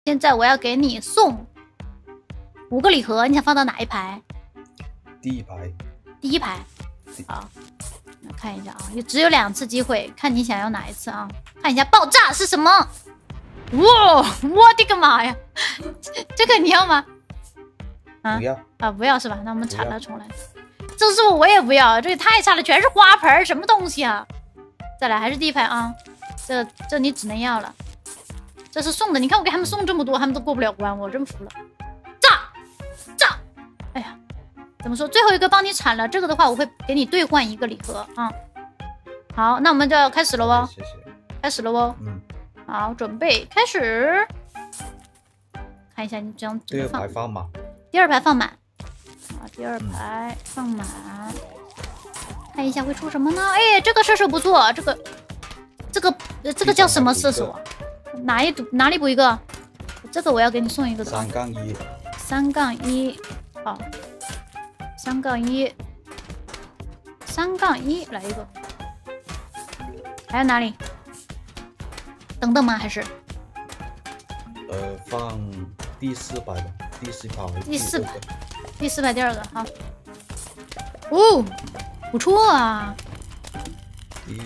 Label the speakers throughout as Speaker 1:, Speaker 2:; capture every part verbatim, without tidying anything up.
Speaker 1: 现在我要给你送五个礼盒，你想放到哪一排？
Speaker 2: 第一排。
Speaker 1: 第一排。好，来看一下啊，也只有两次机会，看你想要哪一次啊？看一下爆炸是什么？哇，我的个妈呀！这个你要吗？啊，
Speaker 2: 不要
Speaker 1: 啊，不要是吧？那我们铲了重来。这是我也不要，这也太差了，全是花盆，什么东西啊？再来，还是第一排啊。这这你只能要了。这是送的，你看我给他们送这么多，他们都过不了关，我真服了。炸炸！哎呀，怎么说？最后一个帮你铲了，这个的话我会给你兑换一个礼盒啊。好，那我们就要开始了哦。
Speaker 2: 谢谢。
Speaker 1: 开始了哦。
Speaker 2: 嗯。
Speaker 1: 好，准备开始。看一下你这样
Speaker 2: 第二排放满。
Speaker 1: 第二排放满。好，第二排放满。看一下会出什么呢？哎，这个射手不错，这个这个这个叫什么射手啊？哪一哪里补一个？这个我要给你送一个的。
Speaker 2: 三杠一。
Speaker 1: 三杠一，好，三杠一，三杠一，来一个。还有哪里？等等吗？还是？
Speaker 2: 呃，放第四排吧，第四排。
Speaker 1: 第四排，第四排第二个，好。哦，不错啊。
Speaker 2: 第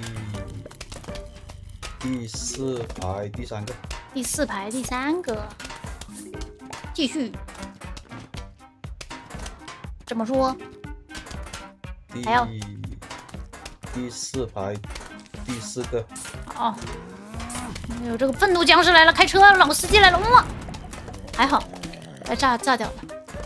Speaker 2: 第四排第三个。
Speaker 1: 第四排第三个，继续。怎么说？还有
Speaker 2: 第四排第四个。
Speaker 1: 好。哎呦，这个愤怒僵尸来了，开车，老司机来了，哇！还好，被炸炸掉了。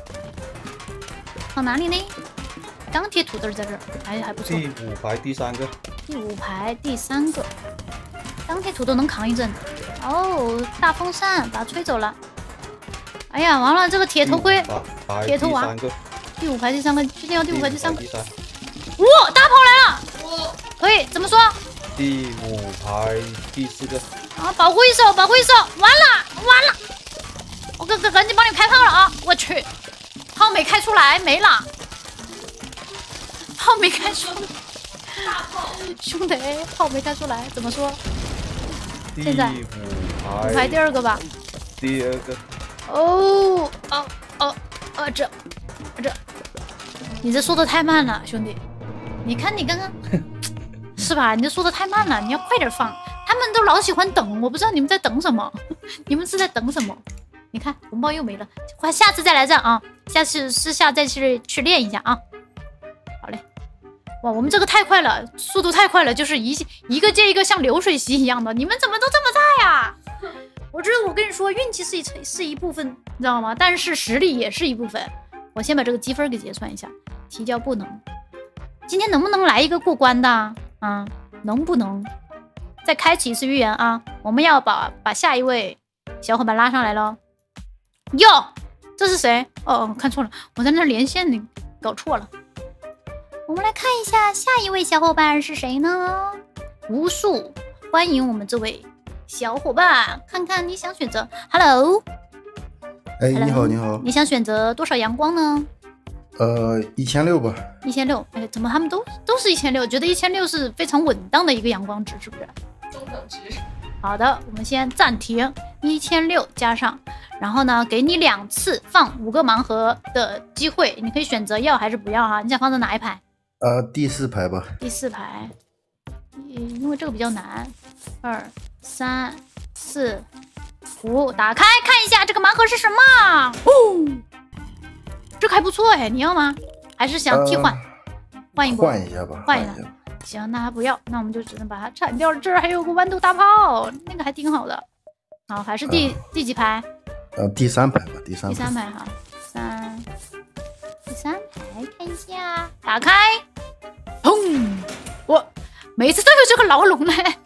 Speaker 1: 放哪里呢？钢铁土豆在这儿，还还不错。
Speaker 2: 第五排第三个。
Speaker 1: 第五排第三个，钢铁土豆能扛一阵。哦，大风扇把它吹走了。哎呀，完了，这个铁头盔，铁头娃。第五排第三个，确定要第五排第三个。哇，大炮来了！可以，怎么说？
Speaker 2: 第五排第四个。
Speaker 1: 啊！保护一手，保护一手！完了，完了！我赶赶赶紧帮你开炮了啊！我去，炮没开出来，没了。炮没开出来，大炮，兄弟，炮没开出来，怎么说？现在
Speaker 2: 五
Speaker 1: 排第二个吧。
Speaker 2: 第二个。
Speaker 1: 哦哦哦哦，这这，你这说的太慢了，兄弟。你看你刚刚是吧？你这说的太慢了，你要快点放。他们都老喜欢等，我不知道你们在等什么，你们是在等什么？你看红包又没了，快下次再来这啊！下次私下再去去练一下啊！好嘞，哇，我们这个太快了，速度太快了，就是一一个接一个像流水席一样的，你们怎么都这么在呀？我觉得我跟你说，运气是一是一部分，你知道吗？但是实力也是一部分。我先把这个积分给结算一下，提交不能。今天能不能来一个过关的啊？能不能？再开启一次预言啊！我们要把把下一位小伙伴拉上来喽。哟，这是谁？哦，看错了，我在那连线，你搞错了。我们来看一下下一位小伙伴是谁呢？无数，欢迎我们这位小伙伴，看看你想选择。Hello，
Speaker 3: 哎，你好，你好，
Speaker 1: 你想选择多少阳光呢？
Speaker 3: 呃，一千六吧。
Speaker 1: 一千六，哎，怎么他们都都是一千六？觉得一千六是非常稳当的一个阳光值，是不是？
Speaker 4: 中等值。
Speaker 1: 好的，我们先暂停，一千六加上，然后呢，给你两次放五个盲盒的机会，你可以选择要还是不要哈。你想放在哪一排？
Speaker 3: 呃，第四排吧。
Speaker 1: 第四排，因为这个比较难。二、三、四、五，打开看一下这个盲盒是什么？哦，这个还不错哎，你要吗？还是想替换？呃、换一波？
Speaker 3: 换一下吧，
Speaker 1: 换一下。行，那还不要，那我们就只能把它铲掉了。这儿还有个豌豆大炮，那个还挺好的。好，还是第、呃、第几排？
Speaker 3: 呃，第三排吧，第三排。
Speaker 1: 第三排哈，三，第三排看一下，打开，砰！我每次都有这个牢笼嘞，